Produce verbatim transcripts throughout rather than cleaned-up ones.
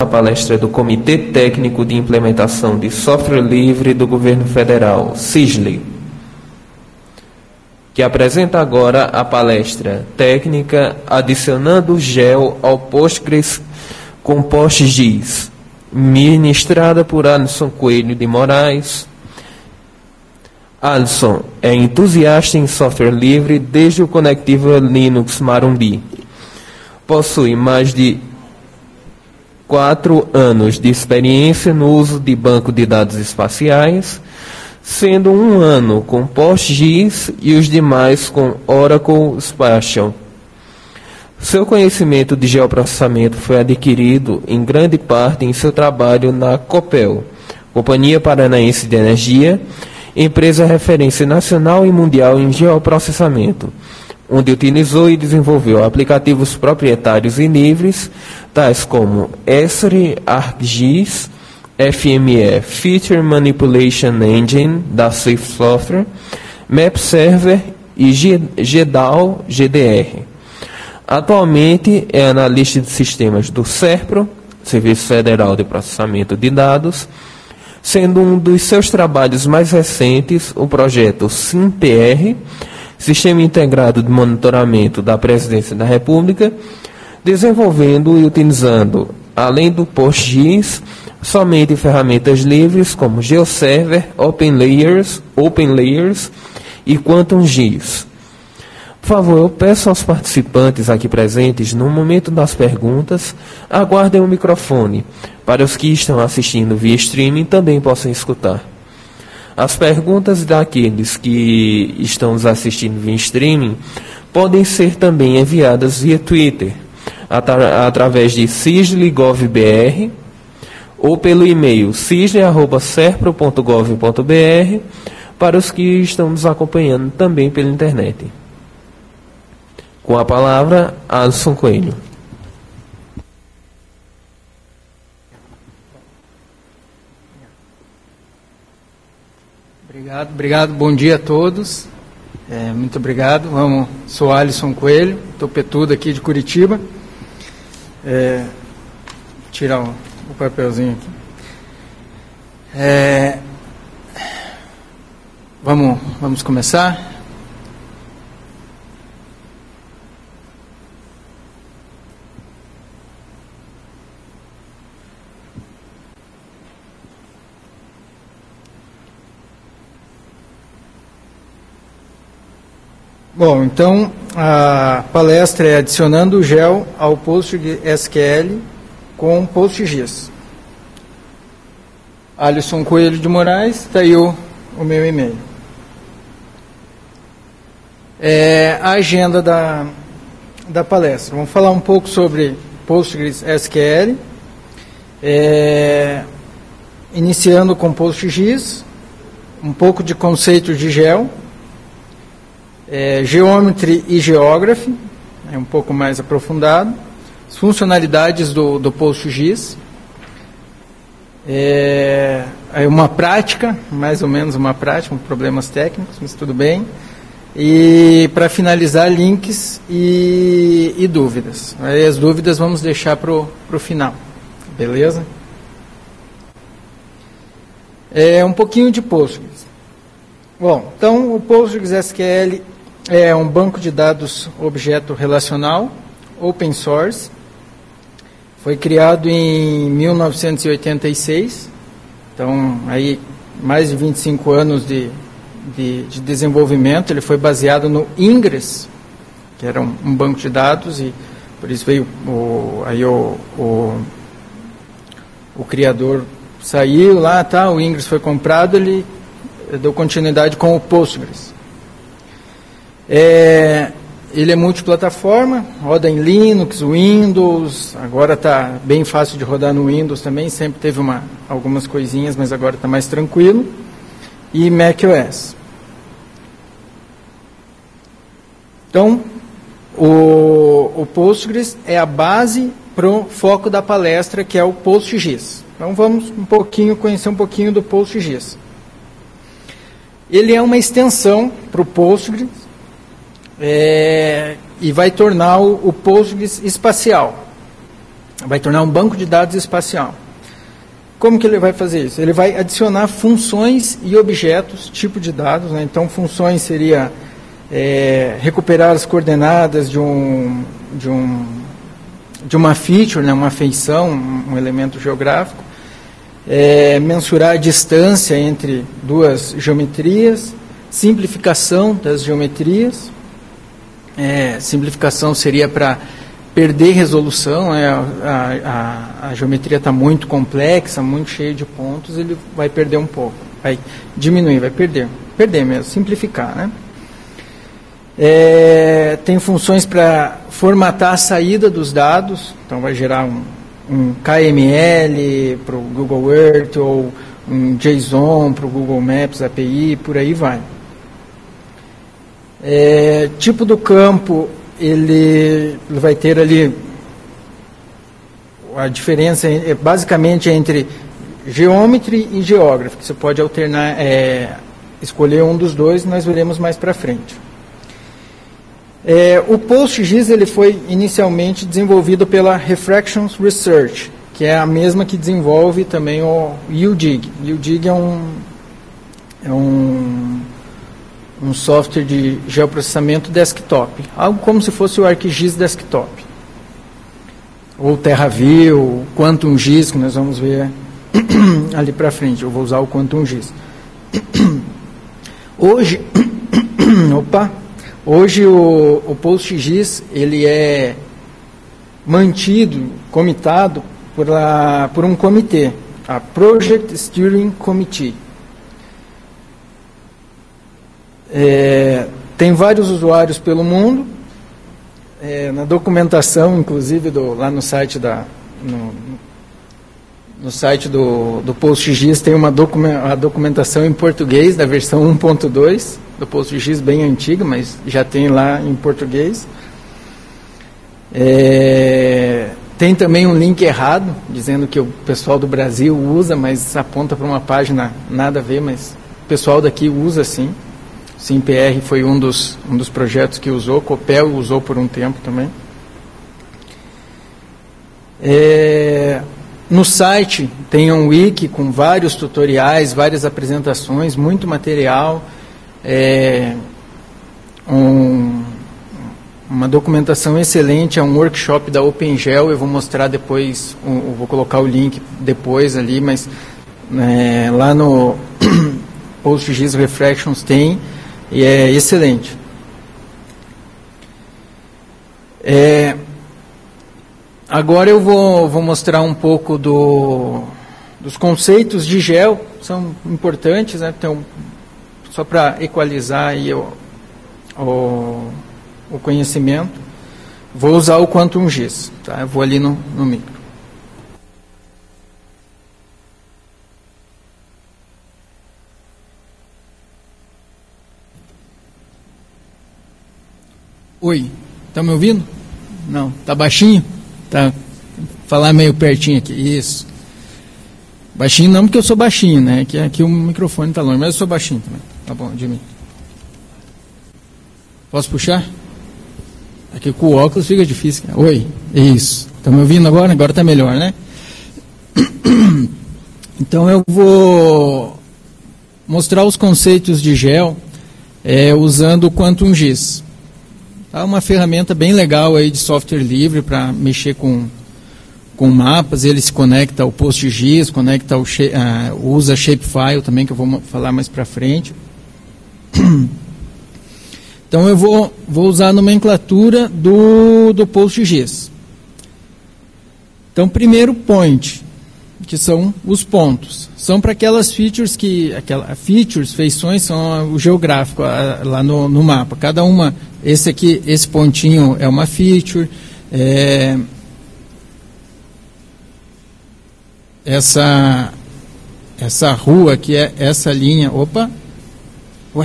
A palestra do Comitê Técnico de Implementação de Software Livre do Governo Federal, SISLI, que apresenta agora a palestra técnica Adicionando Gel ao Postgres com PostGIS, ministrada por Alisson Coelho de Moraes. Alisson é entusiasta em software livre desde o Conectiva Linux Marumbi. Possui mais de quatro anos de experiência no uso de banco de dados espaciais, sendo um ano com PostGIS e os demais com Oracle Spatial. Seu conhecimento de geoprocessamento foi adquirido em grande parte em seu trabalho na Copel, Companhia Paranaense de Energia, empresa referência nacional e mundial em geoprocessamento, onde utilizou e desenvolveu aplicativos proprietários e livres, tais como Esri, ArcGIS, F M E Feature Manipulation Engine, da Swift Software, MapServer e G D A O G D R. Atualmente é analista de sistemas do SERPRO, Serviço Federal de Processamento de Dados, sendo um dos seus trabalhos mais recentes o projeto SIM-P R, Sistema Integrado de Monitoramento da Presidência da República, desenvolvendo e utilizando, além do PostGIS, somente ferramentas livres como GeoServer, OpenLayers, OpenLayers e QuantumGIS. Por favor, eu peço aos participantes aqui presentes, no momento das perguntas, aguardem o microfone, para os que estão assistindo via streaming também possam escutar. As perguntas daqueles que estão nos assistindo via streaming podem ser também enviadas via Twitter, atra através de sisli ponto gov ponto br ou pelo e-mail sisli arroba serpro ponto gov ponto br para os que estão nos acompanhando também pela internet. Com a palavra, Alisson Coelho. Obrigado, obrigado, bom dia a todos. É, muito obrigado. Vamos, sou Alisson Coelho, topetudo aqui de Curitiba. É, vou tirar o, o papelzinho aqui. É, vamos, vamos começar? Bom, então a palestra é Adicionando o Gel ao PostgreSQL com PostGIS. Alisson Coelho de Moraes, está aí o, o meu e-mail. É, a agenda da, da palestra. Vamos falar um pouco sobre PostgreSQL, é, iniciando com PostGIS, um pouco de conceito de gel, É, Geometry e Geography, é um pouco mais aprofundado, as funcionalidades do, do PostGIS, é, é uma prática, mais ou menos uma prática, com problemas técnicos, mas tudo bem, e para finalizar, links e, e dúvidas. Aí as dúvidas vamos deixar para o final, beleza? É um pouquinho de Postgres. Bom, então o PostgreSQL é um banco de dados objeto relacional, open source. Foi criado em mil novecentos e oitenta e seis. Então, aí, mais de vinte e cinco anos de, de, de desenvolvimento. Ele foi baseado no Ingress, que era um, um banco de dados, e por isso veio o, aí o, o, o criador saiu lá, tá, o Ingress foi comprado, ele deu continuidade com o Postgres. É, ele é multiplataforma, roda em Linux, Windows, agora está bem fácil de rodar no Windows também, sempre teve uma, algumas coisinhas, mas agora está mais tranquilo, e macOS. Então, o, o Postgres é a base para o foco da palestra, que é o PostGIS. Então, vamos um pouquinho conhecer um pouquinho do PostGIS. Ele é uma extensão para o Postgres, É, e vai tornar o, o Postgres espacial. vai tornar um banco de dados espacial. Como que ele vai fazer isso? Ele vai adicionar funções e objetos, tipo de dados, né? Então, funções seria é, recuperar as coordenadas de, um, de, um, de uma feature, né? Uma feição, um elemento geográfico, é, mensurar a distância entre duas geometrias, simplificação das geometrias, é, simplificação seria para perder resolução, né? a, a, a geometria está muito complexa, muito cheia de pontos, ele vai perder um pouco, vai diminuir, vai perder, perder mesmo, simplificar, né? É, tem funções para formatar a saída dos dados, então vai gerar um, um K M L para o Google Earth, ou um JSON para o Google Maps A P I, por aí vai. É, tipo do campo, ele vai ter ali a diferença é basicamente entre geometry e geography, que você pode alternar, é, escolher um dos dois, nós veremos mais para frente. É, o PostGIS ele foi inicialmente desenvolvido pela Refractions Research, que é a mesma que desenvolve também o U D I G. U D I G é um, é um um software de geoprocessamento desktop, algo como se fosse o ArcGIS desktop, ou TerraView, QuantumGIS, que nós vamos ver ali para frente. Eu vou usar o QuantumGIS. Hoje, opa, hoje o, o PostGIS ele é mantido, comitado por, a, por um comitê, a Project Steering Committee. É, tem vários usuários pelo mundo, é, na documentação, inclusive, do, lá no site, da, no, no site do, do PostGIS tem uma document, a documentação em português, da versão um ponto dois, do PostGIS bem antiga, mas já tem lá em português. É, tem também um link errado, dizendo que o pessoal do Brasil usa, mas aponta para uma página nada a ver, mas o pessoal daqui usa sim. SimPR foi um dos, um dos projetos que usou, Copel usou por um tempo também. É, no site tem um wiki com vários tutoriais, várias apresentações, muito material, é, um, uma documentação excelente, é um workshop da OpenGel, eu vou mostrar depois, eu vou colocar o link depois ali, mas é, lá no PostGIS Refractions tem, e é excelente. É, agora eu vou, vou mostrar um pouco do, dos conceitos de gel, são importantes, né? Então, só para equalizar aí o, o, o conhecimento. Vou usar o QuantumGIS, tá? Eu vou ali no, no micro. Oi, tá me ouvindo? Não, tá baixinho? Tá, falar meio pertinho aqui, isso. Baixinho não porque eu sou baixinho, né? Aqui, aqui o microfone tá longe, mas eu sou baixinho também. Tá bom, de mim. Posso puxar? Aqui com o óculos fica difícil. Oi, isso. Tá me ouvindo agora? Agora tá melhor, né? Então eu vou mostrar os conceitos de gel é, usando o QuantumGIS. É uma ferramenta bem legal aí de software livre para mexer com, com mapas. Ele se conecta ao PostGIS, conecta ao, uh, usa Shapefile também, que eu vou falar mais para frente. Então eu vou, vou usar a nomenclatura do, do PostGIS. Então, primeiro point, que são os pontos. São para aquelas features que, aquela, features, feições, são o geográfico a, lá no, no mapa. Cada uma, esse aqui, esse pontinho é uma feature. É, essa, essa rua aqui é essa linha, opa, ué,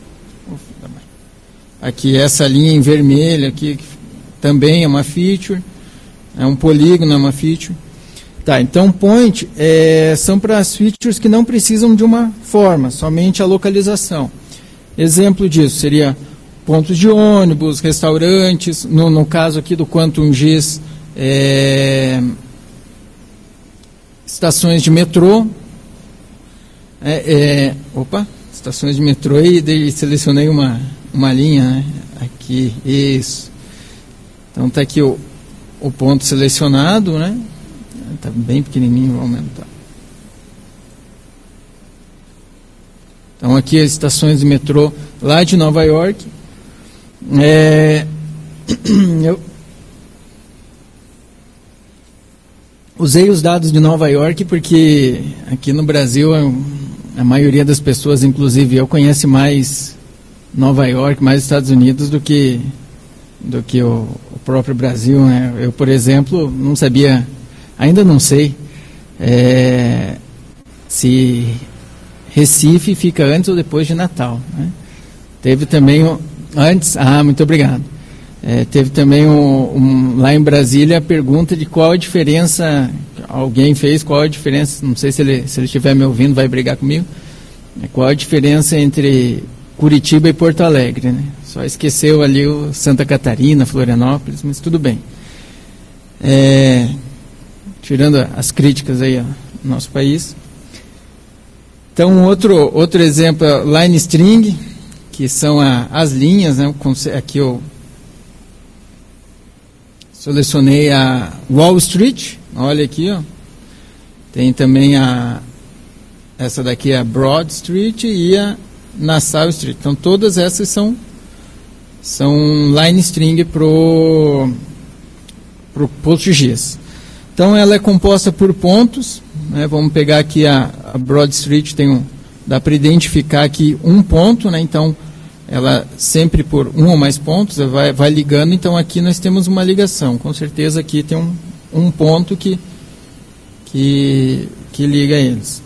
aqui essa linha em vermelho aqui também é uma feature, é um polígono, é uma feature. Tá, então point é, são para as features que não precisam de uma forma, somente a localização. Exemplo disso seria pontos de ônibus, restaurantes, no, no caso aqui do QuantumGIS, É, estações de metrô. É, é, opa, estações de metrô e de, selecionei uma, uma linha, né? Aqui, isso. Então está aqui o, o ponto selecionado, né? Está bem pequenininho, vou aumentar. Então aqui as estações de metrô lá de Nova York. É, eu usei os dados de Nova York porque aqui no Brasil a maioria das pessoas, inclusive eu, conhece mais Nova York, mais Estados Unidos do que, do que o, o próprio Brasil, né? Eu, por exemplo, não sabia, ainda não sei é, se Recife fica antes ou depois de Natal, né? Teve também antes, ah, muito obrigado. É, teve também um, um, lá em Brasília a pergunta de qual a diferença, alguém fez, qual a diferença, não sei se ele, se ele estiver me ouvindo vai brigar comigo, qual a diferença entre Curitiba e Porto Alegre, né? Só esqueceu ali o Santa Catarina, Florianópolis, mas tudo bem. É, tirando as críticas aí ao nosso país. Então, outro, outro exemplo é line string, que são a, as linhas, né? Aqui eu selecionei a Wall Street, olha aqui, ó. Tem também a, essa daqui é a Broad Street e a Nassau Street. Então, todas essas são, são line string para o PostGIS. Então, ela é composta por pontos, né? Vamos pegar aqui a, a Broad Street, tem um, dá para identificar aqui um ponto, né? Então, ela sempre por um ou mais pontos, vai, vai ligando, então aqui nós temos uma ligação, com certeza aqui tem um, um ponto que, que, que liga eles.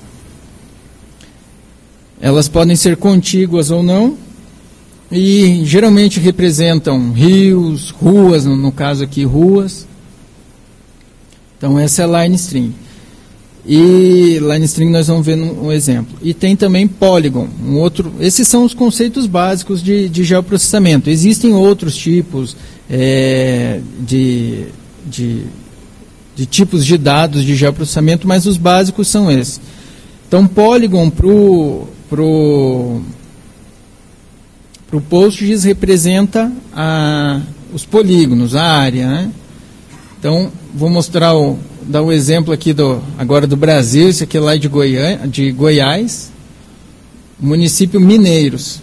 Elas podem ser contíguas ou não, e geralmente representam rios, ruas, no, no caso aqui ruas. Então essa é a line string. E line string nós vamos ver um exemplo. E tem também polygon, um outro. Esses são os conceitos básicos de, de geoprocessamento. Existem outros tipos é, de, de, de tipos de dados de geoprocessamento, mas os básicos são esses. Então, polygon para o pro, pro PostGIS representa a, os polígonos, a área, né? Então, vou mostrar o dar um exemplo aqui do, agora do Brasil, esse aqui é lá de, Goiânia, de Goiás, município Mineiros.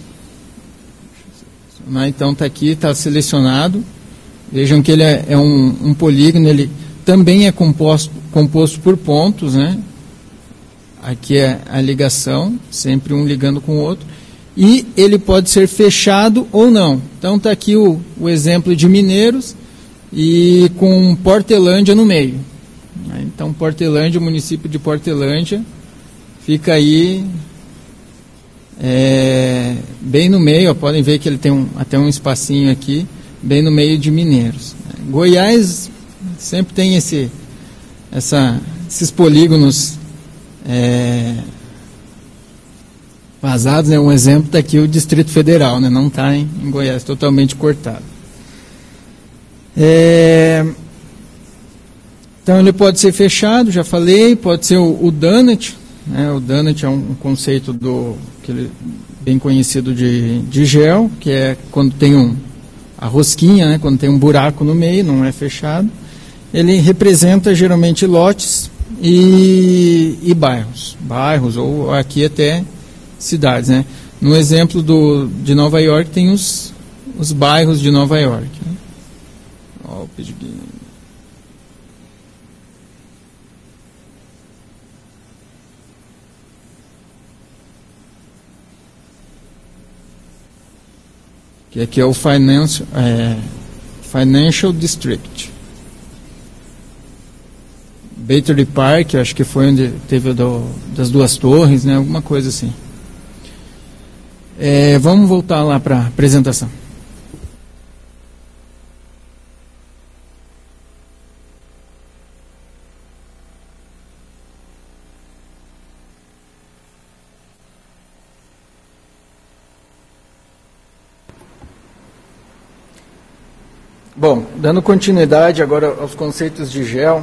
Então está aqui, está selecionado. Vejam que ele é, é um, um polígono, ele também é composto, composto por pontos, né? Aqui é a ligação, sempre um ligando com o outro. E ele pode ser fechado ou não. Então está aqui o, o exemplo de Mineiros e com Portelândia no meio. Então, Portelândia, o município de Portelândia, fica aí é, bem no meio, ó, podem ver que ele tem um, até um espacinho aqui, bem no meio de Mineiros. Goiás sempre tem esse, essa, esses polígonos é, vazados, né? Um exemplo está aqui o Distrito Federal, né? Não está em, em Goiás, totalmente cortado. É... Então ele pode ser fechado, já falei, pode ser o, o Donut, né? O Donut é um, um conceito do, que ele, bem conhecido de, de gel, que é quando tem um, a rosquinha, né? Quando tem um buraco no meio, não é fechado. Ele representa geralmente lotes e, e bairros, bairros ou aqui até cidades, né? No exemplo do, de Nova York tem os, os bairros de Nova York, né? Ó, o pedido. Que aqui é o Financial, é, Financial District. Battery Park, acho que foi onde teve o do, das duas torres, né, alguma coisa assim. É, vamos voltar lá para a apresentação. Bom, dando continuidade agora aos conceitos de gel,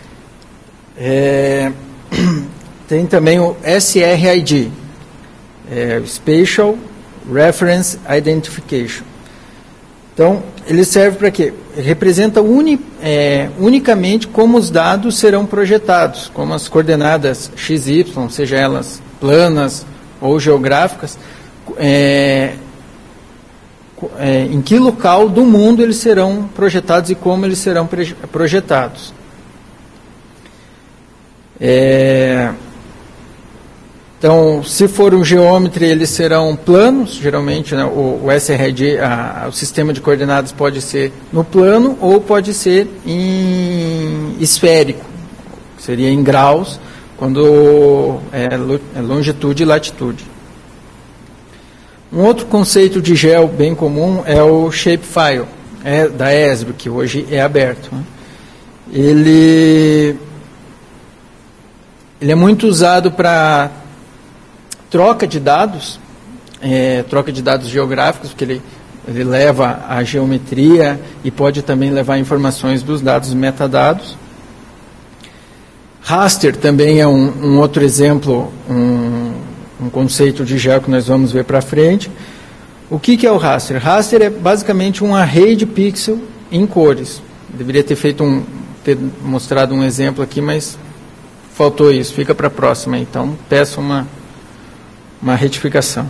é, tem também o S R I D, é, Spatial Reference Identification. Então, ele serve para quê? Representa uni, é, unicamente como os dados serão projetados, como as coordenadas X Y, seja elas planas ou geográficas, é, é, em que local do mundo eles serão projetados e como eles serão projetados. É, então, se for um geômetro, eles serão planos, geralmente, né, o, o S R D, a, o sistema de coordenadas pode ser no plano ou pode ser em esférico, seria em graus, quando é, é longitude e latitude. Um outro conceito de gel bem comum é o shapefile, é, da Esri, que hoje é aberto. Né? Ele, ele é muito usado para troca de dados, é, troca de dados geográficos, porque ele, ele leva a geometria e pode também levar informações dos dados metadados. Raster também é um, um outro exemplo, um, um conceito de gel que nós vamos ver para frente. O que, que é o raster? Raster é basicamente um array de pixels em cores. Deveria ter feito um, ter mostrado um exemplo aqui, mas faltou isso. Fica para a próxima, então peço uma uma retificação.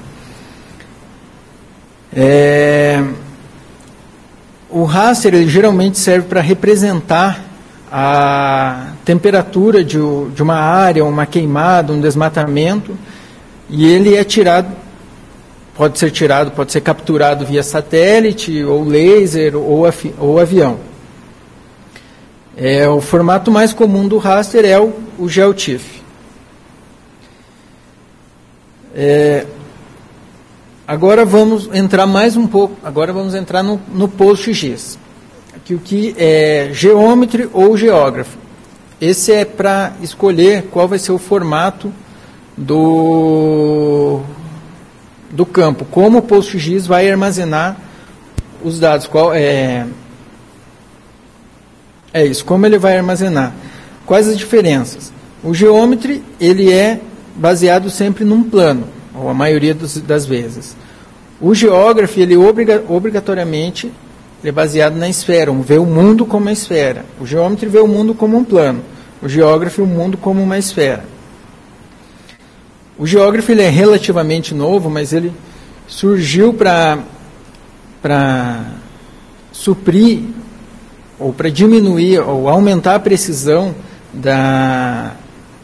É, o raster ele geralmente serve para representar a temperatura de, de uma área, uma queimada, um desmatamento, e ele é tirado, pode ser tirado, pode ser capturado via satélite, ou laser, ou, afi, ou avião. É, o formato mais comum do raster é o, o GeoTIFF. É, agora vamos entrar mais um pouco, agora vamos entrar no, no PostGIS, que o que é Geometry ou Geography. Esse é para escolher qual vai ser o formato do, do campo, como o PostGIS vai armazenar os dados, qual é, é isso, como ele vai armazenar. Quais as diferenças? O Geometry, ele é baseado sempre num plano, ou a maioria dos, das vezes. O Geography, ele obriga, obrigatoriamente ele é baseado na esfera, vê o mundo como uma esfera. O Geometry vê o mundo como um plano. O Geography, o mundo como uma esfera. O Geography ele é relativamente novo, mas ele surgiu para para suprir, ou para diminuir, ou aumentar a precisão da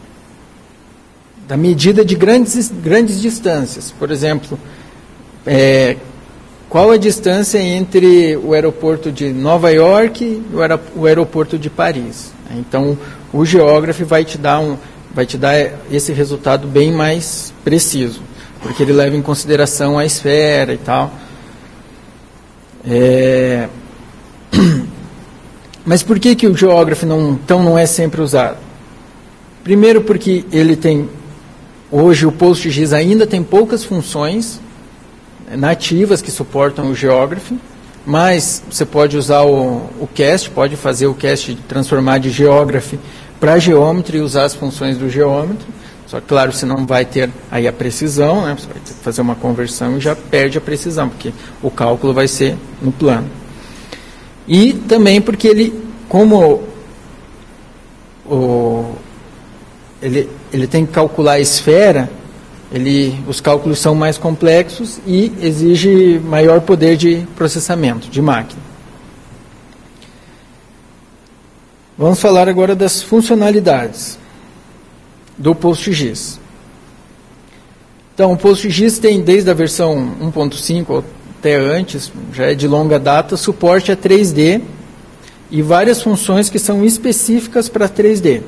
da medida de grandes, grandes distâncias. Por exemplo, é, qual a distância entre o aeroporto de Nova York e o aeroporto de Paris? Então, o Geography vai te dar, um, vai te dar esse resultado bem mais preciso, porque ele leva em consideração a esfera e tal. É, mas por que, que o Geography não, então, não é sempre usado? Primeiro porque ele tem... Hoje o PostGIS ainda tem poucas funções nativas que suportam o Geography, mas você pode usar o, o cast, pode fazer o cast transformar de Geography para Geometry e usar as funções do Geometry. Só que, claro, você não vai ter aí a precisão, né? Você vai ter que fazer uma conversão e já perde a precisão, porque o cálculo vai ser no plano. E também porque ele, como o, ele, ele tem que calcular a esfera, ele, os cálculos são mais complexos e exige maior poder de processamento de máquina. Vamos falar agora das funcionalidades do PostGIS. Então, o PostGIS tem, desde a versão um ponto cinco até antes, já é de longa data, suporte a três D e várias funções que são específicas para três D.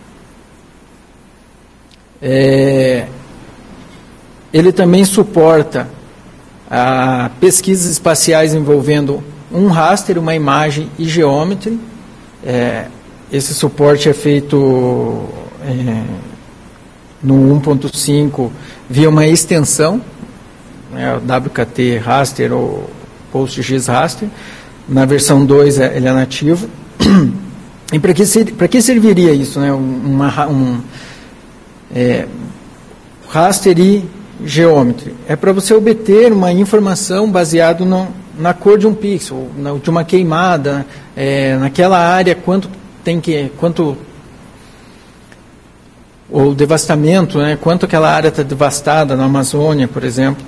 É, ele também suporta a pesquisas espaciais envolvendo um raster, uma imagem e geometry. É, esse suporte é feito é, no um ponto cinco via uma extensão, né, o W K T Raster ou PostGIS Raster. Na versão dois ele é nativo. E para que, para que serviria isso, né? Uma, um é, raster e geometry? É para você obter uma informação baseada no, na cor de um pixel, na, de uma queimada, é, naquela área, quanto tem que, quanto ou devastamento, né? Quanto aquela área está devastada na Amazônia, por exemplo.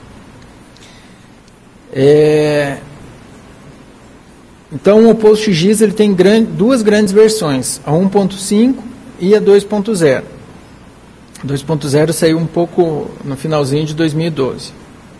É, então o PostGIS ele tem grande, duas grandes versões, a um ponto cinco e a dois ponto zero. dois ponto zero saiu um pouco no finalzinho de dois mil e doze.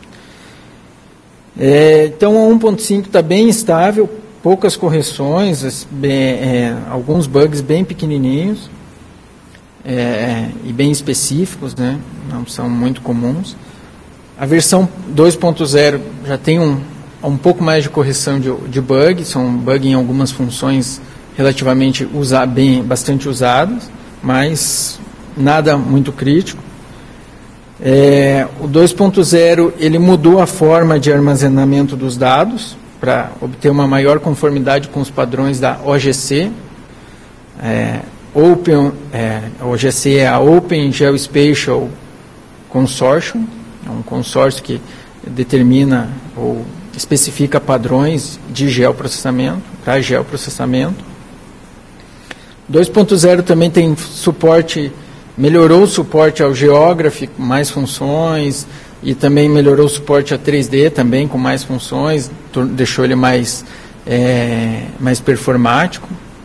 É, então a um ponto cinco está bem estável, poucas correções, bem, é, alguns bugs bem pequenininhos é, e bem específicos, né? Não são muito comuns. A versão dois ponto zero já tem um, um pouco mais de correção de, de bug, são bug em algumas funções relativamente usa, bem, bastante usadas, mas nada muito crítico. É, o dois ponto zero ele mudou a forma de armazenamento dos dados para obter uma maior conformidade com os padrões da O G C. É, Open, é, a O G C é a Open Geospatial Consortium, é um consórcio que determina ou especifica padrões de geoprocessamento, para geoprocessamento. dois ponto zero também tem suporte, melhorou o suporte ao Geography, com mais funções, e também melhorou o suporte a três D também, com mais funções, deixou ele mais, é, mais performático.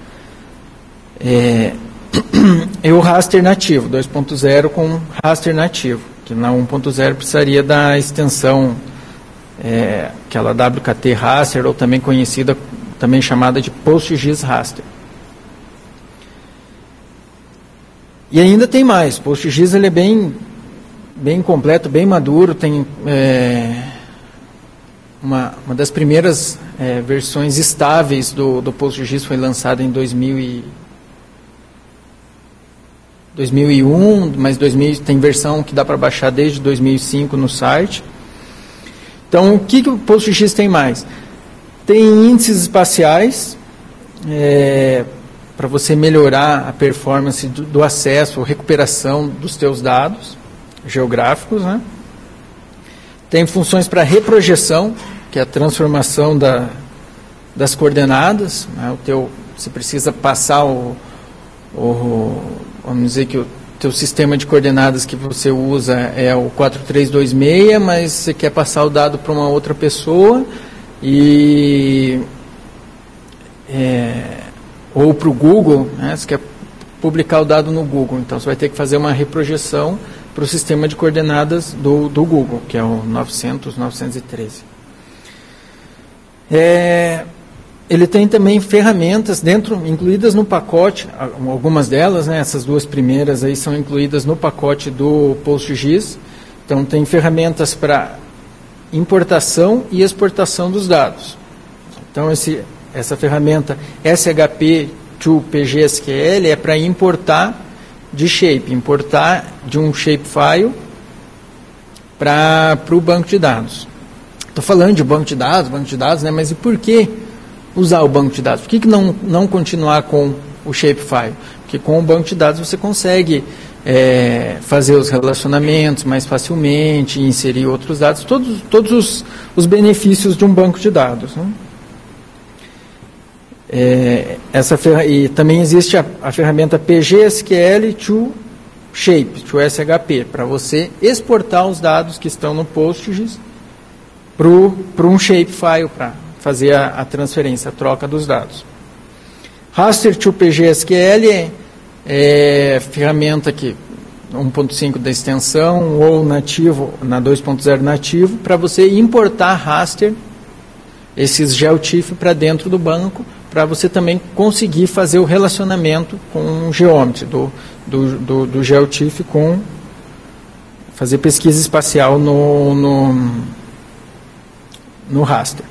É, e o raster nativo, dois ponto zero com raster nativo, que na um ponto zero precisaria da extensão, é, aquela W K T raster, ou também conhecida, também chamada de PostGIS raster. E ainda tem mais, o PostGIS ele é bem, bem completo, bem maduro, tem é, uma, uma das primeiras é, versões estáveis do, do PostGIS foi lançada em dois mil e um, mas dois mil, tem versão que dá para baixar desde dois mil e cinco no site. Então, o que, que o PostGIS tem mais? Tem índices espaciais, é, para você melhorar a performance do, do acesso, recuperação dos teus dados geográficos, né? Tem funções para reprojeção, que é a transformação da, das coordenadas, né? O teu, você precisa passar o, o vamos dizer que o teu sistema de coordenadas que você usa é o quatro três dois seis, mas você quer passar o dado para uma outra pessoa e é, ou para o Google, né? Você quer publicar o dado no Google, então você vai ter que fazer uma reprojeção para o sistema de coordenadas do, do Google, que é o novecentos, novecentos e treze. É, ele tem também ferramentas dentro, incluídas no pacote, algumas delas, né, essas duas primeiras aí são incluídas no pacote do PostGIS. Então tem ferramentas para importação e exportação dos dados. Então esse, essa ferramenta S H P to P G S Q L é para importar de shape, importar de um shapefile para o banco de dados. Estou falando de banco de dados, banco de dados, né, mas e por que usar o banco de dados? Por que, que não, não continuar com o shapefile? Porque com o banco de dados você consegue é, fazer os relacionamentos mais facilmente, inserir outros dados, todos, todos os, os benefícios de um banco de dados, né? É, essa e também existe a, a ferramenta P G S Q L to Shape, to S H P, para você exportar os dados que estão no PostGIS para um shapefile, para fazer a, a transferência, a troca dos dados. Raster to P G S Q L é, é ferramenta que um ponto cinco da extensão ou nativo, na dois ponto zero nativo, para você importar raster, esses GeoTIFF para dentro do banco, para você também conseguir fazer o relacionamento com o Geometry, do, do, do, do GeoTIFF com fazer pesquisa espacial no, no, no raster.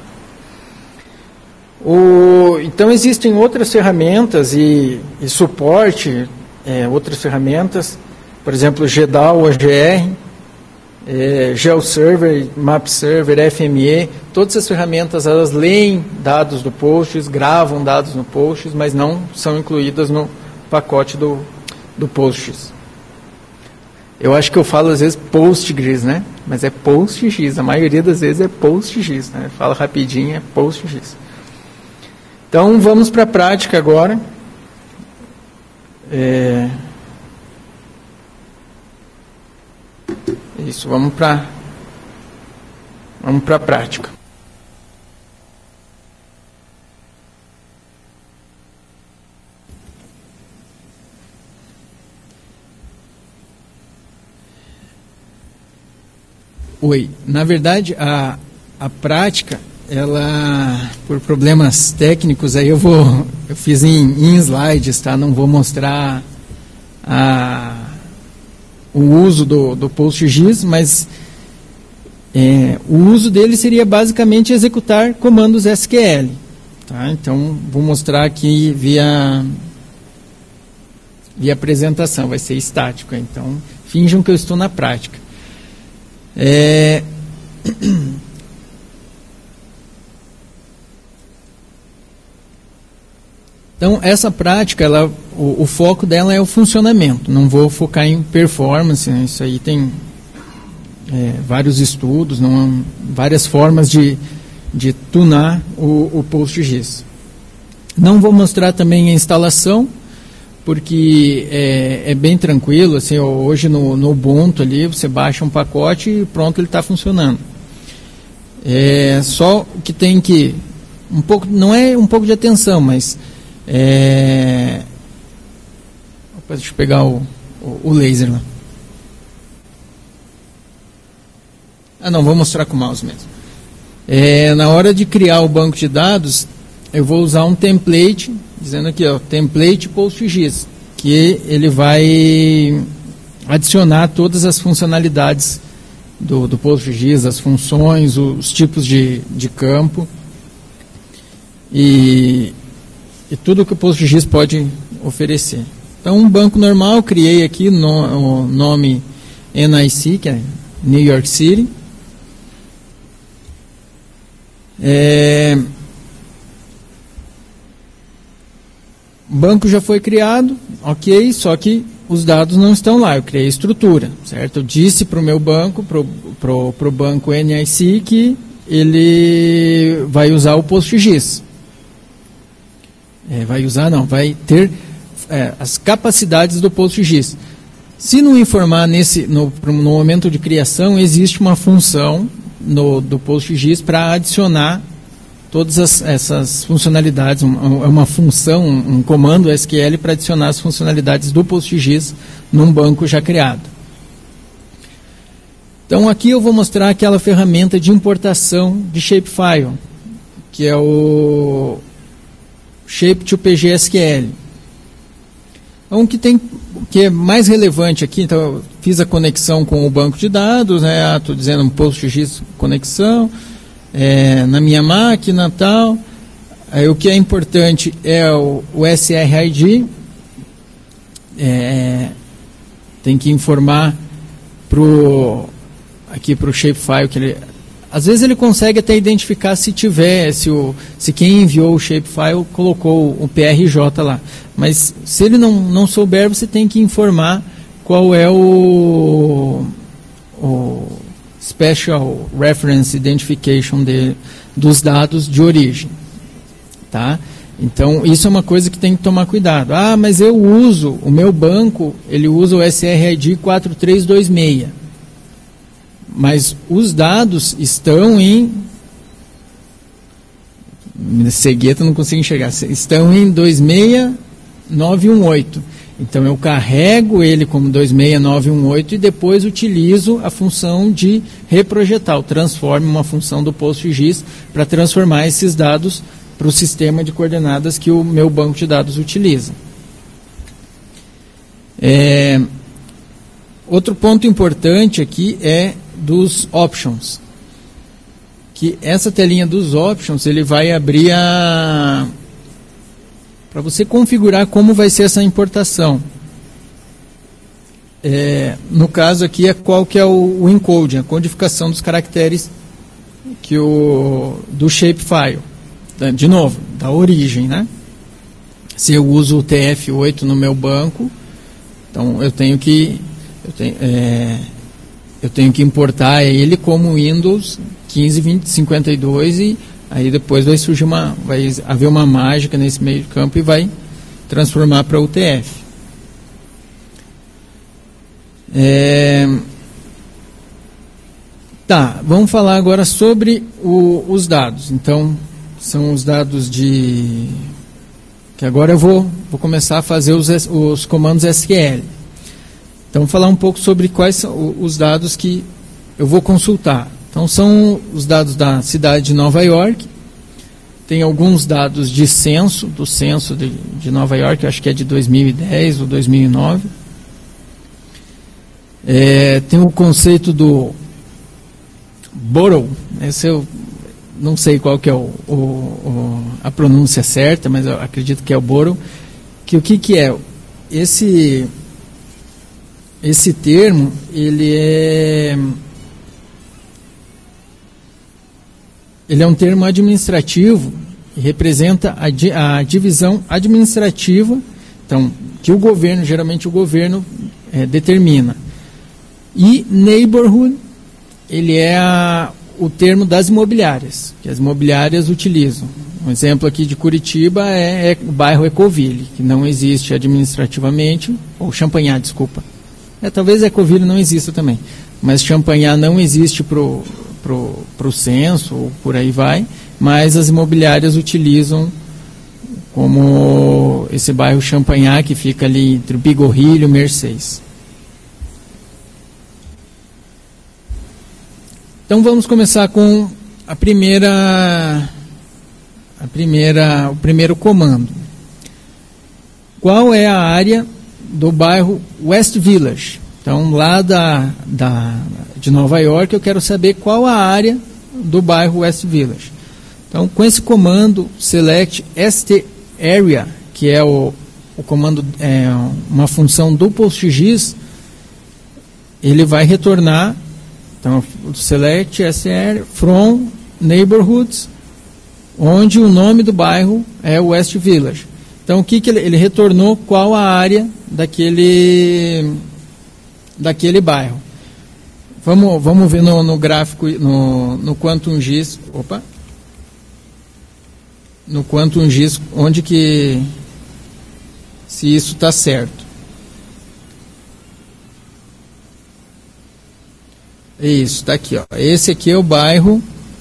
O, então existem outras ferramentas e, e suporte, é, outras ferramentas, por exemplo, o G D A L, o O G R, é, GeoServer, MapServer, F M E, todas essas ferramentas elas leem dados do Postgres, gravam dados no Postgres, mas não são incluídas no pacote do, do Postgres. Eu acho que eu falo às vezes Postgres, né? Mas é PostGIS, a maioria das vezes é PostGIS, né? Fala rapidinho, é PostGIS. Então vamos para a prática agora. É... Isso, vamos para vamos para a prática. Oi, na verdade a, a prática, ela, por problemas técnicos, aí eu vou, eu fiz em, em slides, tá? Não vou mostrar a, o uso do, do PostGIS, mas é, o uso dele seria basicamente executar comandos S Q L, tá? Então vou mostrar aqui via, via apresentação, vai ser estático, então finjam que eu estou na prática. É... Então, essa prática, ela, o, o foco dela é o funcionamento. Não vou focar em performance, né? Isso aí tem é, vários estudos, não, várias formas de, de tunar o, o PostGIS. Não vou mostrar também a instalação, porque é, é bem tranquilo, assim, hoje no, no Ubuntu ali, você baixa um pacote e pronto, ele está funcionando. É, só o que tem que, um pouco, não é um pouco de atenção, mas, é, opa, deixa eu pegar o, o, o laser lá. Ah não, vou mostrar com o mouse mesmo. É, na hora de criar o banco de dados, eu vou usar um template, dizendo aqui, ó, template PostGIS, que ele vai adicionar todas as funcionalidades do, do PostGIS, as funções, os tipos de, de campo e, e tudo que o PostGIS pode oferecer. Então, um banco normal, criei aqui no, o nome N I C, que é New York City. É... O banco já foi criado, ok, só que os dados não estão lá, eu criei a estrutura, certo? Eu disse para o meu banco, para o banco N I C, que ele vai usar o PostGIS. É, vai usar, não, vai ter é, as capacidades do PostGIS. Se não informar nesse, no, no momento de criação, existe uma função no, do PostGIS para adicionar todas as, essas funcionalidades, uma, uma função, um comando S Q L para adicionar as funcionalidades do PostGIS num banco já criado. Então aqui eu vou mostrar aquela ferramenta de importação de shapefile, que é o Shape to P G S Q L. Então o que, tem, o que é mais relevante aqui, então eu fiz a conexão com o banco de dados, né, estou dizendo um PostGIS conexão, É, na minha máquina tal, aí, o que é importante é o, o S R I D, é, tem que informar pro, aqui para o shapefile, que ele, às vezes ele consegue até identificar se tiver, se, o, se quem enviou o shapefile colocou o P R J lá, mas se ele não, não souber, você tem que informar qual é o, o Special Reference Identification de, dos dados de origem, tá? Então, isso é uma coisa que tem que tomar cuidado. Ah, mas eu uso, o meu banco, ele usa o S R I D quatro três dois seis, mas os dados estão em, cegueta não consigo enxergar, estão em dois seis nove um oito. Então, eu carrego ele como dois seis nove um oito e depois utilizo a função de reprojetar, o transform, uma função do PostGIS, para transformar esses dados para o sistema de coordenadas que o meu banco de dados utiliza. É, outro ponto importante aqui é dos options. Que essa telinha dos options, ele vai abrir a... para você configurar como vai ser essa importação. É, no caso aqui é qual que é o, o encoding, a codificação dos caracteres que o, do shapefile. De novo, da origem, né? Se eu uso o T F oito no meu banco, então eu tenho que eu tenho, é, eu tenho que importar ele como Windows quinze vinte cinquenta e dois e aí depois vai surgir uma, vai haver uma mágica nesse meio campo e vai transformar para o T F. É, tá, vamos falar agora sobre o, os dados. Então, são os dados de... que agora eu vou, vou começar a fazer os, os comandos S Q L. Então, falar um pouco sobre quais são os dados que eu vou consultar. Então, são os dados da cidade de Nova York. Tem alguns dados de censo, do censo de, de Nova York, eu acho que é de dois mil e dez ou dois mil e nove. É, tem o conceito do borough, esse eu não sei qual que é o, o, o, a pronúncia certa, mas eu acredito que é o borough, que o que, que é? Esse, esse termo, ele é, ele é um termo administrativo e representa a, di, a divisão administrativa, então, que o governo, geralmente o governo é, determina. E neighborhood, ele é a, o termo das imobiliárias, que as imobiliárias utilizam. Um exemplo aqui de Curitiba é, é o bairro Ecoville, que não existe administrativamente, ou Champanhar, desculpa. É, talvez Ecoville não exista também, mas Champanhar não existe para o pro, pro censo, ou por aí vai, mas as imobiliárias utilizam como esse bairro Champanhar, que fica ali entre Bigorrilho e Mercês. Então vamos começar com a primeira, a primeira, o primeiro comando. Qual é a área do bairro West Village? Então lá da, da, de Nova York eu quero saber qual a área do bairro West Village. Então com esse comando select st area, que é o, o comando, é uma função do PostGIS, ele vai retornar. Então, select str from neighborhoods, onde o nome do bairro é West Village. Então, o que, que ele, ele retornou? Qual a área daquele, daquele bairro? Vamos, vamos ver no, no gráfico, no, no QuantumGIS, opa, no QuantumGIS, onde que, se isso está certo. Isso, está aqui, ó. Esse aqui é o bairro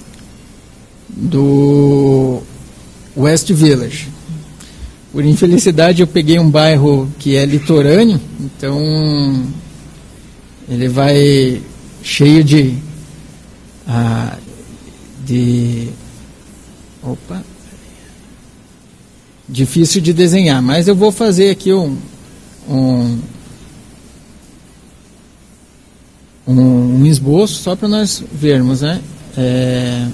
do West Village. Por infelicidade, eu peguei um bairro que é litorâneo, então ele vai cheio de, ah, de opa, difícil de desenhar, mas eu vou fazer aqui um, um Um, um esboço só para nós vermos, né? É...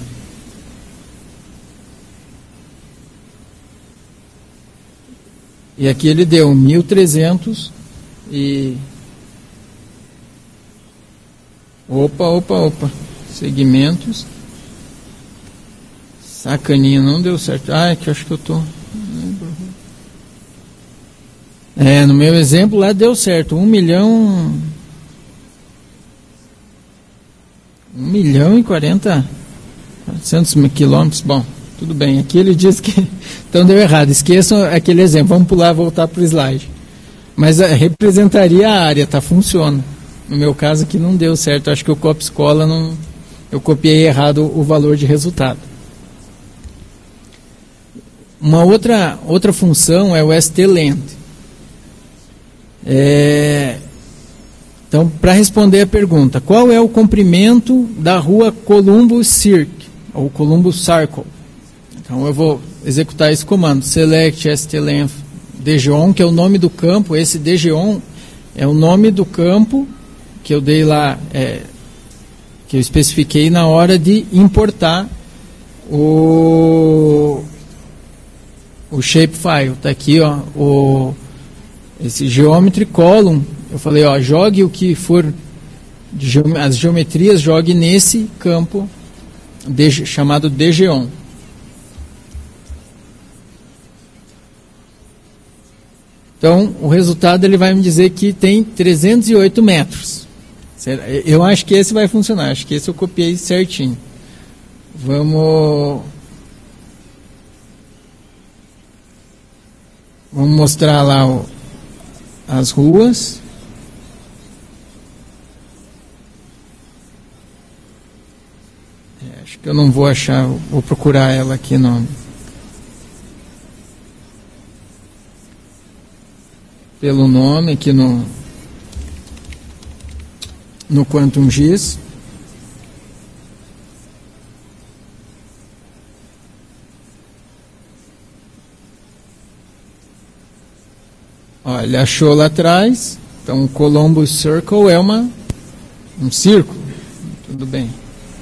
E aqui ele deu mil e trezentos e... Opa, opa, opa. Segmentos. Sacaninha, não deu certo. Ah, é que eu acho que eu tô... É, no meu exemplo lá deu certo. Um milhão... Um milhão e quarenta, quatrocentos quilômetros, bom, tudo bem. Aqui ele diz que, então deu errado, esqueçam aquele exemplo, vamos pular, voltar para o slide. Mas é, representaria a área, tá, funciona. No meu caso aqui não deu certo, acho que o copia-cola, não, eu copiei errado o valor de resultado. Uma outra, outra função é o strlen. É... Então, para responder a pergunta, qual é o comprimento da rua Columbus Circle, ou Columbus Circle? Então, eu vou executar esse comando, select strlen dgon, que é o nome do campo. Esse dgon é o nome do campo que eu dei lá, é, que eu especifiquei na hora de importar o, o shapefile. Está aqui, ó, o, esse geometry column eu falei, ó, jogue o que for, de geom- as geometrias, jogue nesse campo de, chamado D G O N. Então, o resultado ele vai me dizer que tem trezentos e oito metros. Eu acho que esse vai funcionar, acho que esse eu copiei certinho. Vamos... Vamos mostrar lá o, as ruas. É, acho que eu não vou achar, vou procurar ela aqui no... pelo nome aqui no no QuantumGIS. Ó, ele achou lá atrás. Então, o Columbus Circle é uma um círculo. Tudo bem.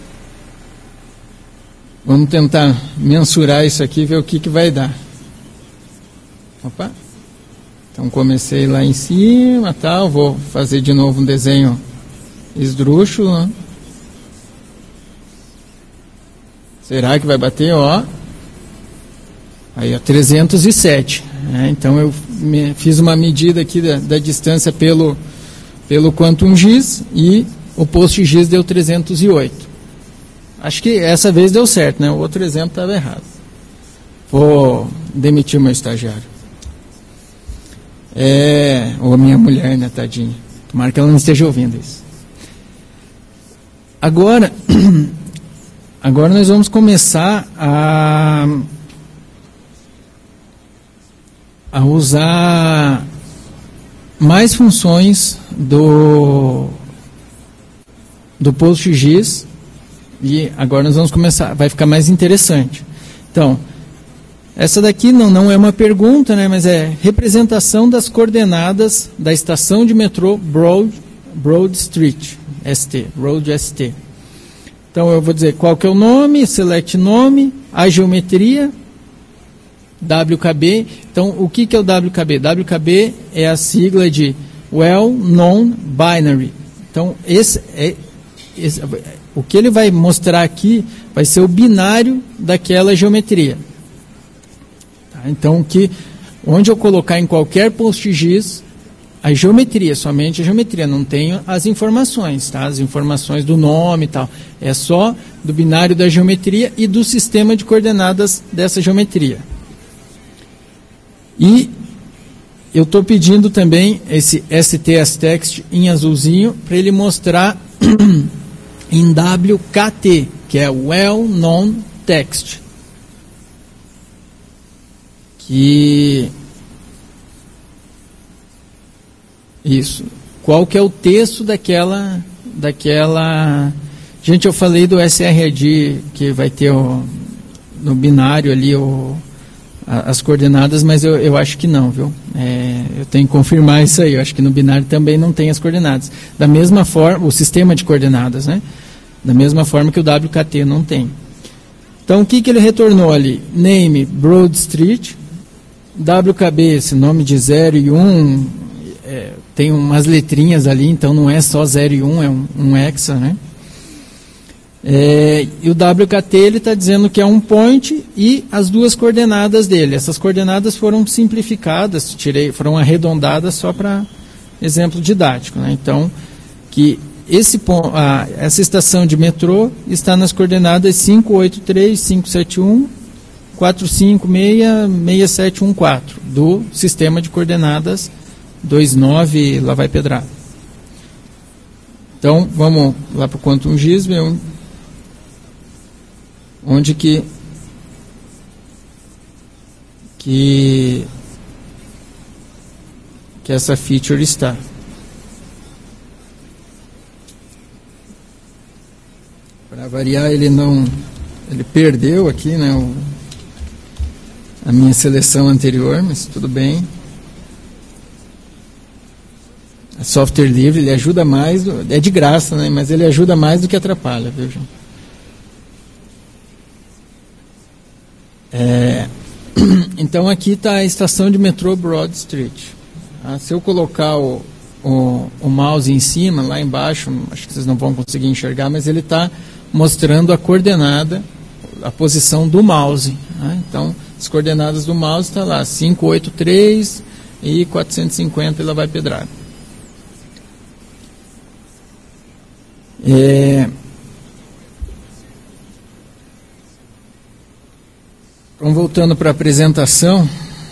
Vamos tentar mensurar isso aqui e ver o que que vai dar. Opa. Então comecei lá em cima, tal, vou fazer de novo um desenho esdrúxulo, né? Será que vai bater? Ó. Aí, ó, trezentos e sete. Né? Então eu me, fiz uma medida aqui da, da distância pelo, pelo QuantumGIS e o PostGIS deu trezentos e oito. Acho que essa vez deu certo, né? O outro exemplo estava errado. Vou demitir o meu estagiário. É, ou a minha mulher, né, tadinha. Tomara que ela não esteja ouvindo isso. Agora, agora nós vamos começar a, a usar mais funções do, do PostGIS. E agora nós vamos começar, vai ficar mais interessante. Então, essa daqui não, não é uma pergunta, né, mas é representação das coordenadas da estação de metrô Broad, Broad Street, S T, Road S T. Então eu vou dizer qual que é o nome, select nome, a geometria, W K B. Então o que, que é o W K B? W K B é a sigla de Well Known Binary. Então esse é, esse, o que ele vai mostrar aqui vai ser o binário daquela geometria. Então, que, onde eu colocar em qualquer PostGIS, a geometria, somente a geometria, não tenho as informações, tá? As informações do nome e tal. É só do binário da geometria e do sistema de coordenadas dessa geometria. E eu estou pedindo também esse S T S Text em azulzinho para ele mostrar em W K T, que é Well Known Text. Que isso, qual que é o texto daquela daquela gente, eu falei do S R A D que vai ter o, no binário ali o, a, as coordenadas, mas eu, eu acho que não, viu? É, eu tenho que confirmar isso aí, eu acho que no binário também não tem as coordenadas, da mesma forma, o sistema de coordenadas, né? Da mesma forma que o W K T não tem. Então o que que ele retornou ali? Name Broad Street, W K B, esse nome de zero e um, é, tem umas letrinhas ali, então não é só zero e um, é um, um hexa, né? É, e o W K T ele está dizendo que é um point e as duas coordenadas dele. Essas coordenadas foram simplificadas, tirei, foram arredondadas só para exemplo didático, né? Então, que esse, a, essa estação de metrô está nas coordenadas cinco oito três, cinco sete um, quatro cinco seis, seis sete um quatro do sistema de coordenadas vinte e nove, lá vai pedrada. Então, vamos lá para o QuantumGIS, ver onde que, que, que essa feature está. Para variar, ele não, ele perdeu aqui, né, o, a minha seleção anterior, mas tudo bem. A software livre, ele ajuda mais, é de graça, né, mas ele ajuda mais do que atrapalha, viu, João? É, então aqui está a estação de metrô Broad Street. Ah, se eu colocar o, o, o mouse em cima, lá embaixo, acho que vocês não vão conseguir enxergar, mas ele está mostrando a coordenada, a posição do mouse. Né? Então, as coordenadas do mouse estão lá, quinhentos e oitenta e três e quatrocentos e cinquenta, ela vai pedrada. É... Então, voltando para a apresentação,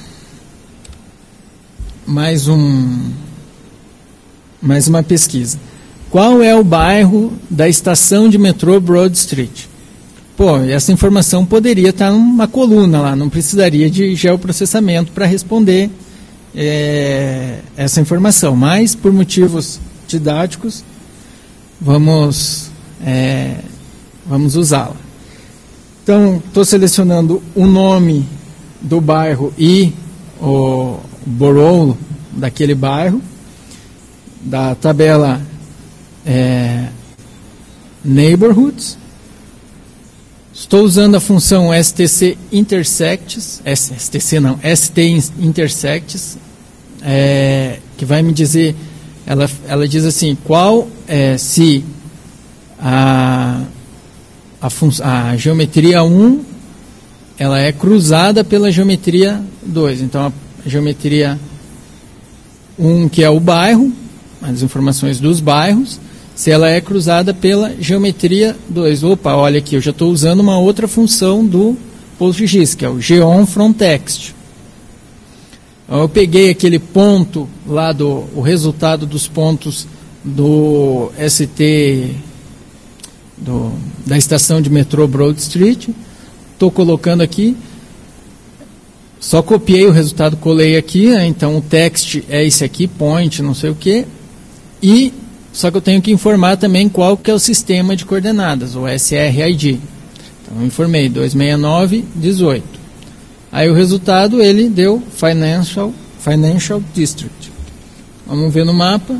mais um, mais uma pesquisa. Qual é o bairro da estação de metrô Broad Street? Pô, essa informação poderia estar numa coluna lá, não precisaria de geoprocessamento para responder é, essa informação, mas por motivos didáticos vamos, é, vamos usá-la. Então, estou selecionando o nome do bairro e o borough daquele bairro, da tabela é, Neighborhoods. Estou usando a função stcintersects, stc não, stintersects, é, que vai me dizer, ela, ela diz assim, qual é, se a A, a geometria um ela é cruzada pela geometria dois. Então, a geometria um, que é o bairro, as informações dos bairros, se ela é cruzada pela geometria dois. Opa, olha aqui, eu já estou usando uma outra função do PostGIS, que é o geonFromText. Então, eu peguei aquele ponto lá, do, o resultado dos pontos do S T... Do, da estação de metrô Broad Street, estou colocando aqui, só copiei o resultado, colei aqui, né? Então o text é esse aqui, point, não sei o que, e só que eu tenho que informar também qual que é o sistema de coordenadas, o S R I D. Então eu informei duzentos e sessenta e nove, dezoito. Aí o resultado, ele deu Financial, Financial District. Vamos ver no mapa.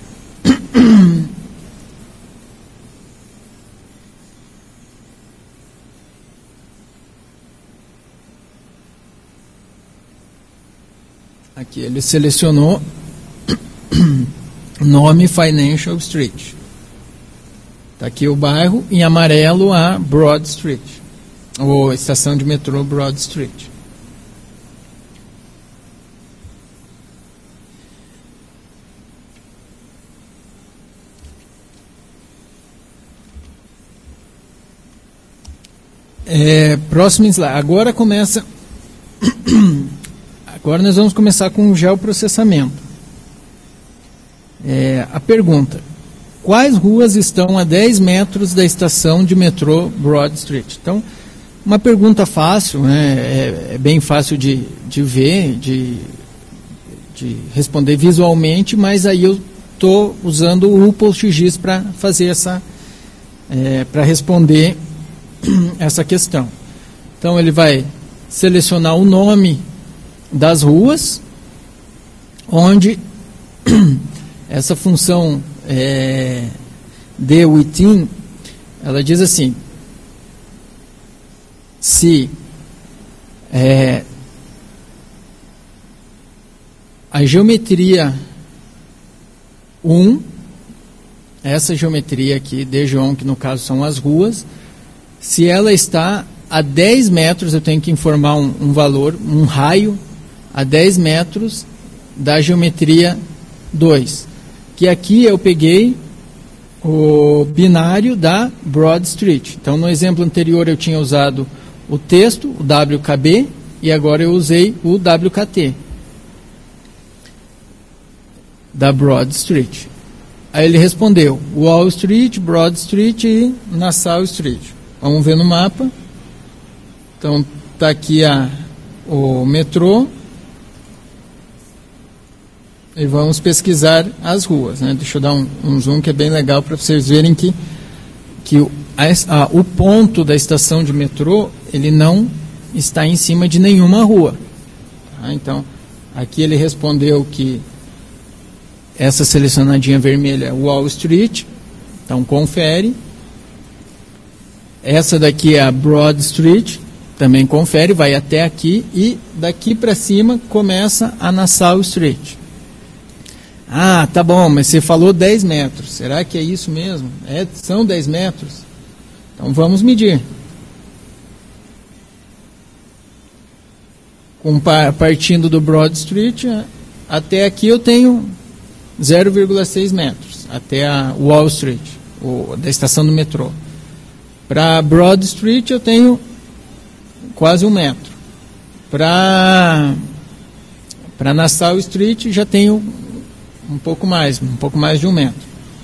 Aqui ele selecionou nome Financial Street. Está aqui o bairro, em amarelo a Broad Street, ou estação de metrô Broad Street. É, próximo slide. Agora começa... Agora nós vamos começar com o geoprocessamento. É, a pergunta: quais ruas estão a dez metros da estação de metrô Broad Street? Então, uma pergunta fácil, né? é, é bem fácil de, de ver, de, de responder visualmente, mas aí eu estou usando o PostGIS para fazer essa, é, para responder essa questão. Então, ele vai selecionar o nome das ruas, onde essa função é, dWithin, ela diz assim, se é, a geometria um, essa geometria aqui, dJon, que no caso são as ruas, se ela está a dez metros, eu tenho que informar um, um valor, um raio, a dez metros da geometria dois, que aqui eu peguei o binário da Broad Street. Então, no exemplo anterior eu tinha usado o texto, o W K B, e agora eu usei o W K T da Broad Street. Aí ele respondeu Wall Street, Broad Street e Nassau Street. Vamos ver no mapa. Então, está aqui a, o metrô. E vamos pesquisar as ruas, né? Deixa eu dar um, um zoom que é bem legal para vocês verem que, que o, a, o ponto da estação de metrô, ele não está em cima de nenhuma rua. Tá? Então, aqui ele respondeu que essa selecionadinha vermelha é Wall Street, então confere. Essa daqui é a Broad Street, também confere, vai até aqui, e daqui para cima começa a Nassau Street. Ah, tá bom, mas você falou dez metros. Será que é isso mesmo? É, são dez metros? Então vamos medir. Com, partindo do Broad Street, até aqui eu tenho zero vírgula seis metros, até a Wall Street, ou da estação do metrô. Para Broad Street eu tenho quase um metro. Para para Nassau Street já tenho um pouco mais, um pouco mais de um metro.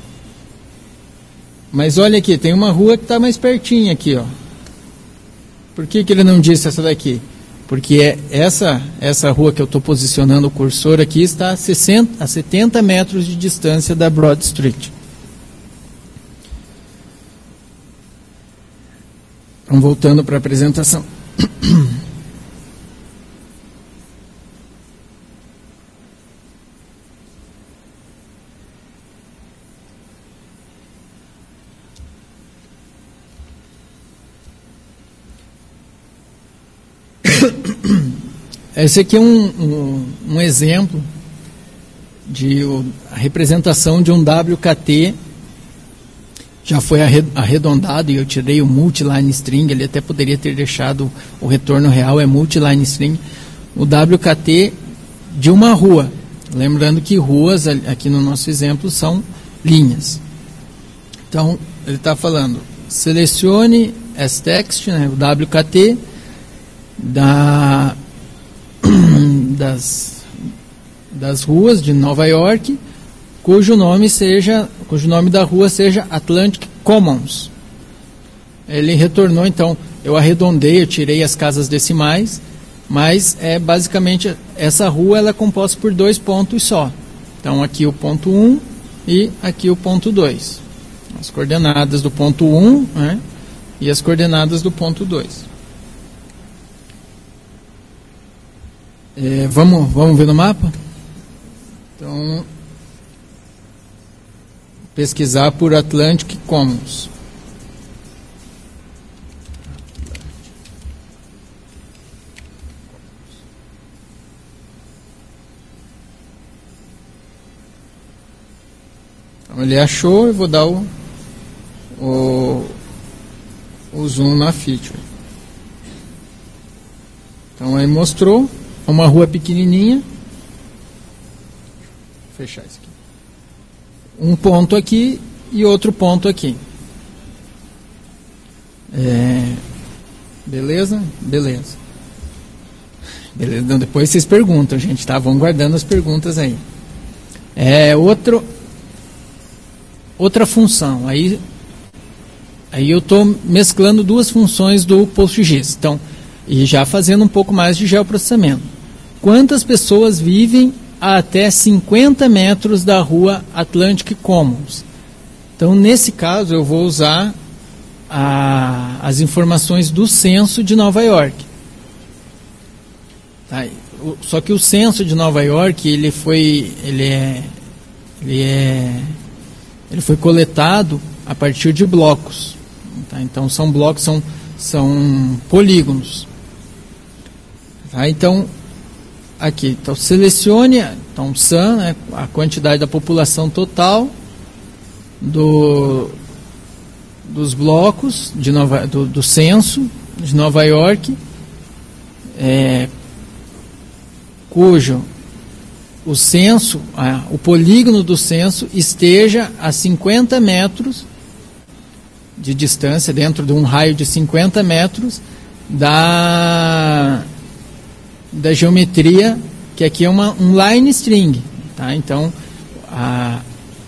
Mas olha aqui, tem uma rua que está mais pertinho aqui, ó. Por que que ele não disse essa daqui? Porque é essa, essa rua que eu estou posicionando o cursor aqui está a, sessenta, a setenta metros de distância da Broad Street. Então, voltando para a apresentação. Esse aqui é um, um, um exemplo de a representação de um W K T. Já foi arredondado e eu tirei o multiline string. Ele até poderia ter deixado o retorno real, é multiline string. O W K T de uma rua. Lembrando que ruas, aqui no nosso exemplo, são linhas. Então, ele está falando, selecione as text, né, o W K T, da... Das, das ruas de Nova York, cujo nome seja, cujo nome da rua seja Atlantic Commons. Ele retornou, então, eu arredondei, eu tirei as casas decimais, mas é basicamente essa rua ela é composta por dois pontos só. Então aqui o ponto um e aqui o ponto dois. As coordenadas do ponto um, né, e as coordenadas do ponto dois. É, vamos, vamos ver no mapa? Então, pesquisar por Atlantic Commons. Então, ele achou, eu vou dar o, o, o zoom na feature. Então, aí mostrou uma rua pequenininha. Vou fechar isso aqui. Um ponto aqui e outro ponto aqui. É, beleza? Beleza. Beleza. Então, depois vocês perguntam, gente, tá? Vão guardando as perguntas aí. É outro, outra função. Aí, aí eu estou mesclando duas funções do PostGIS. Então, e já fazendo um pouco mais de geoprocessamento. Quantas pessoas vivem a até cinquenta metros da rua Atlantic Commons? Então, nesse caso, eu vou usar a, as informações do censo de Nova York. Tá? Só que o censo de Nova York, ele foi, ele é, ele é, ele foi coletado a partir de blocos. Tá? Então, são blocos, são, são polígonos. Tá? Então, aqui, então selecione, então S A M, né, a quantidade da população total do, dos blocos de Nova, do, do censo de Nova York, é, cujo o censo, ah, o polígono do censo esteja a cinquenta metros de distância, dentro de um raio de cinquenta metros da da geometria, que aqui é uma, um line string, tá? Então, a,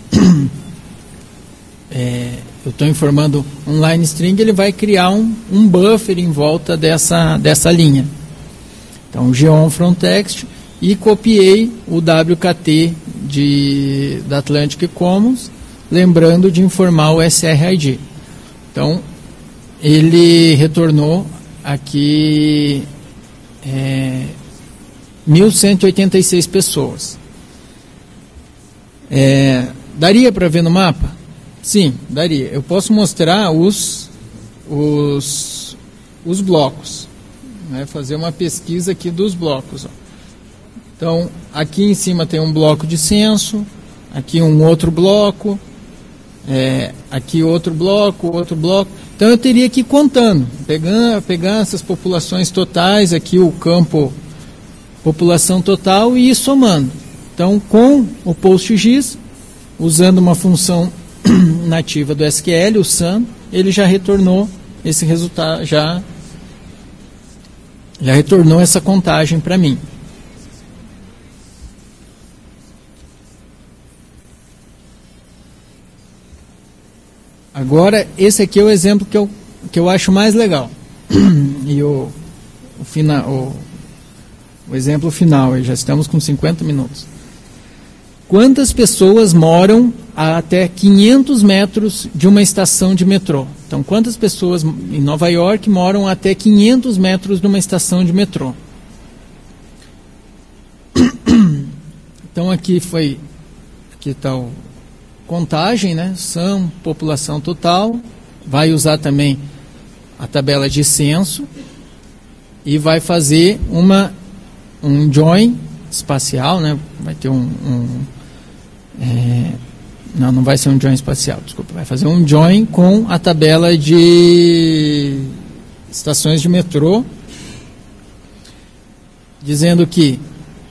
é, eu estou informando um line string, ele vai criar um, um buffer em volta dessa, dessa linha. Então, geom from text, e copiei o W K T de, da Atlantic Commons, lembrando de informar o S R I D. Então, ele retornou aqui é, mil cento e oitenta e seis pessoas. É, daria para ver no mapa? Sim, daria. Eu posso mostrar os, os, os blocos. Né, fazer uma pesquisa aqui dos blocos. Ó. Então, aqui em cima tem um bloco de censo, aqui um outro bloco, é, aqui outro bloco, outro bloco. Então eu teria que ir contando, pegando, pegando essas populações totais, aqui o campo população total e ir somando. Então com o PostGIS, usando uma função nativa do S Q L, o sum, ele já retornou esse resultado, já, já retornou essa contagem para mim. Agora, esse aqui é o exemplo que eu, que eu acho mais legal. E o, o, fina, o, o exemplo final, já estamos com cinquenta minutos. Quantas pessoas moram a até quinhentos metros de uma estação de metrô? Então, quantas pessoas em Nova York moram a até quinhentos metros de uma estação de metrô? Então, aqui foi, aqui está o contagem, né? São população total, vai usar também a tabela de censo e vai fazer uma, um join espacial, né? Vai ter um... um é, não, não vai ser um join espacial, desculpa. Vai fazer um join com a tabela de estações de metrô, dizendo que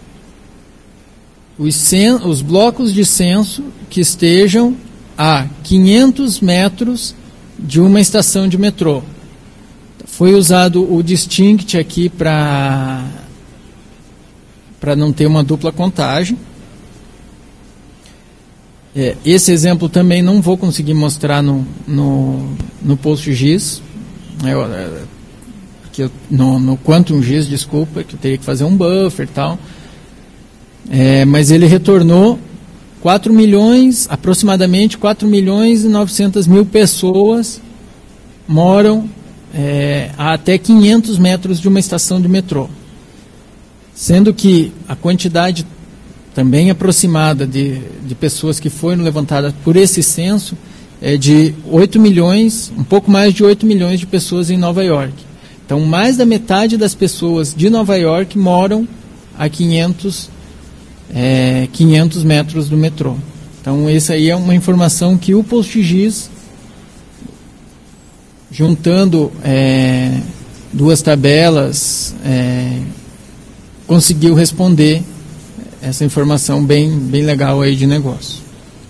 os, cen os blocos de censo que estejam a quinhentos metros de uma estação de metrô. Foi usado o distinct aqui para para não ter uma dupla contagem. É, esse exemplo também não vou conseguir mostrar no, no, no PostGIS, eu, que eu, no, no QuantumGIS, desculpa, que eu teria que fazer um buffer e tal. É, mas ele retornou quatro milhões, aproximadamente quatro milhões e novecentas mil pessoas moram é, a até quinhentos metros de uma estação de metrô. Sendo que a quantidade também aproximada de, de pessoas que foram levantadas por esse censo é de oito milhões, um pouco mais de oito milhões de pessoas em Nova York. Então, mais da metade das pessoas de Nova York moram a quinhentos, é, quinhentos metros do metrô. Então, essa aí é uma informação que o PostGIS, juntando é, duas tabelas, é, conseguiu responder essa informação bem, bem legal aí de negócio.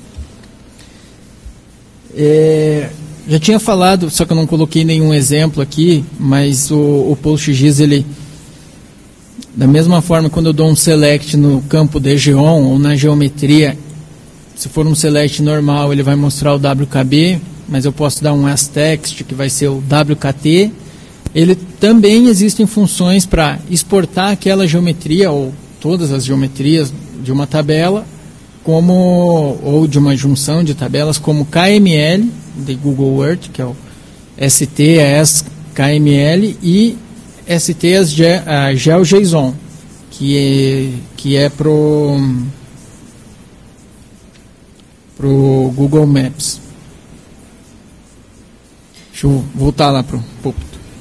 É, já tinha falado, só que eu não coloquei nenhum exemplo aqui, mas o, o PostGIS, ele, da mesma forma, quando eu dou um select no campo de Geon ou na geometria, se for um select normal, ele vai mostrar o W K B, mas eu posso dar um asText, que vai ser o W K T. Ele também existem funções para exportar aquela geometria, ou todas as geometrias de uma tabela, como, ou de uma junção de tabelas, como K M L, de Google Earth, que é o S T as K M L, e S T as GeoJSON, que é, que é pro, pro Google Maps. Deixa eu voltar lá para o púlpito.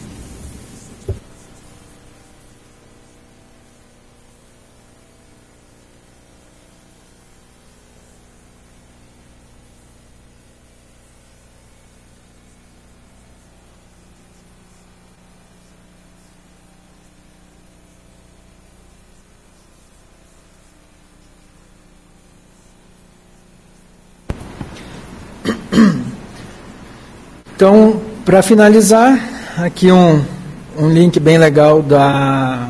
Então, para finalizar, aqui um, um link bem legal da,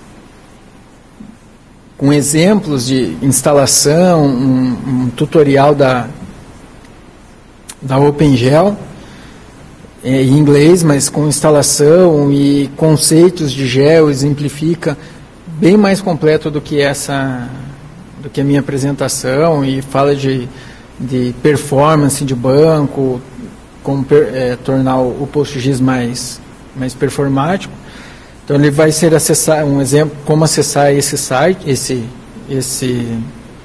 com exemplos de instalação, um, um tutorial da, da OpenGL, é, em inglês, mas com instalação e conceitos de gel, exemplifica, bem mais completo do que essa, do que a minha apresentação, e fala de, de performance de banco, como é, tornar o PostGIS mais, mais performático. Então ele vai ser acessar, um exemplo, como acessar esse site, esse, esse,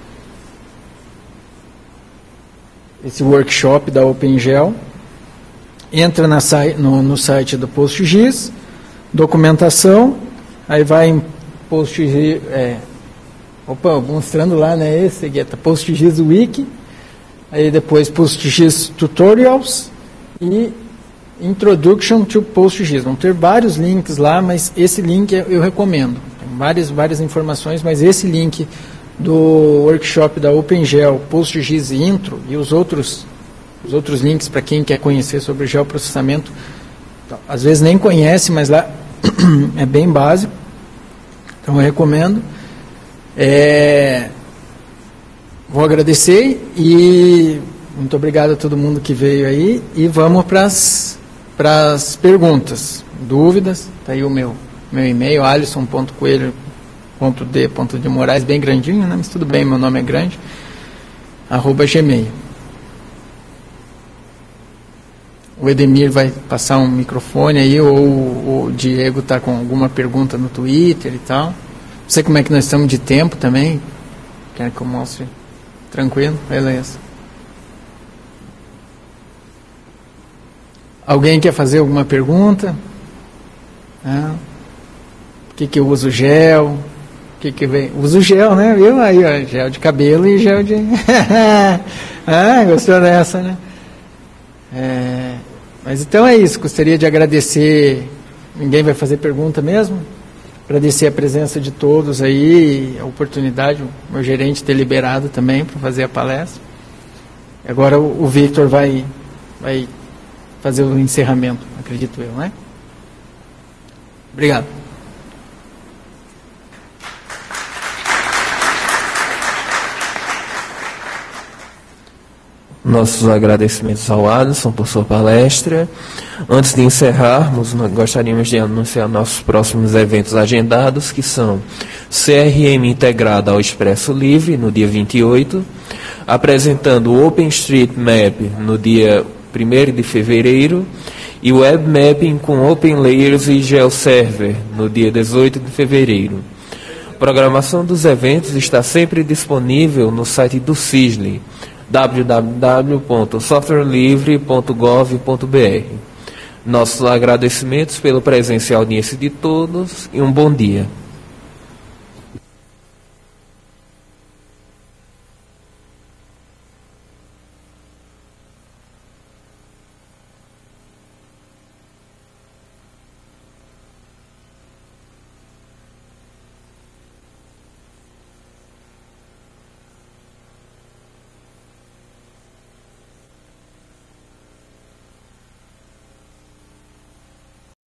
esse workshop da OpenGL. Entra na, no, no site do PostGIS, documentação, aí vai em PostGIS, é, opa, mostrando lá, né, esse aqui, tá PostGIS Wiki, aí depois PostGIS Tutorials e Introduction to PostGIS. Vão ter vários links lá, mas esse link eu recomendo. Tem várias, várias informações, mas esse link do workshop da OpenGL, PostGIS Intro e os outros, os outros links para quem quer conhecer sobre geoprocessamento, às vezes nem conhece, mas lá é bem básico. Então eu recomendo. É, vou agradecer e muito obrigado a todo mundo que veio aí e vamos para as perguntas, dúvidas. Está aí o meu, meu e-mail, alisson ponto coelho ponto d ponto de moraes, bem grandinho, né? Mas tudo bem, meu nome é grande, arroba gmail. O Edemir vai passar um microfone aí, ou o Diego está com alguma pergunta no Twitter e tal. Não sei como é que nós estamos de tempo também. Quer que eu mostre? Tranquilo? Beleza. Alguém quer fazer alguma pergunta? Ah, por que, que eu uso gel? O que, que vem? Uso gel, né? Viu? Aí, ó, gel de cabelo e gel de... ah, gostou dessa, né? É... Mas então é isso. Gostaria de agradecer... Ninguém vai fazer pergunta mesmo? Agradecer a presença de todos aí, a oportunidade, o meu gerente ter liberado também para fazer a palestra. Agora o, o Victor vai, vai fazer o encerramento, acredito eu, né? Obrigado. Nossos agradecimentos ao Alisson por sua palestra. Antes de encerrarmos, nós gostaríamos de anunciar nossos próximos eventos agendados, que são C R M integrado ao Expresso Livre, no dia vinte e oito, apresentando o OpenStreetMap no dia primeiro de fevereiro, e Web Mapping com OpenLayers e GeoServer, no dia dezoito de fevereiro. A programação dos eventos está sempre disponível no site do CISLE, w w w ponto software livre ponto gov ponto b r. Nossos agradecimentos pela presença e audiência de todos e um bom dia.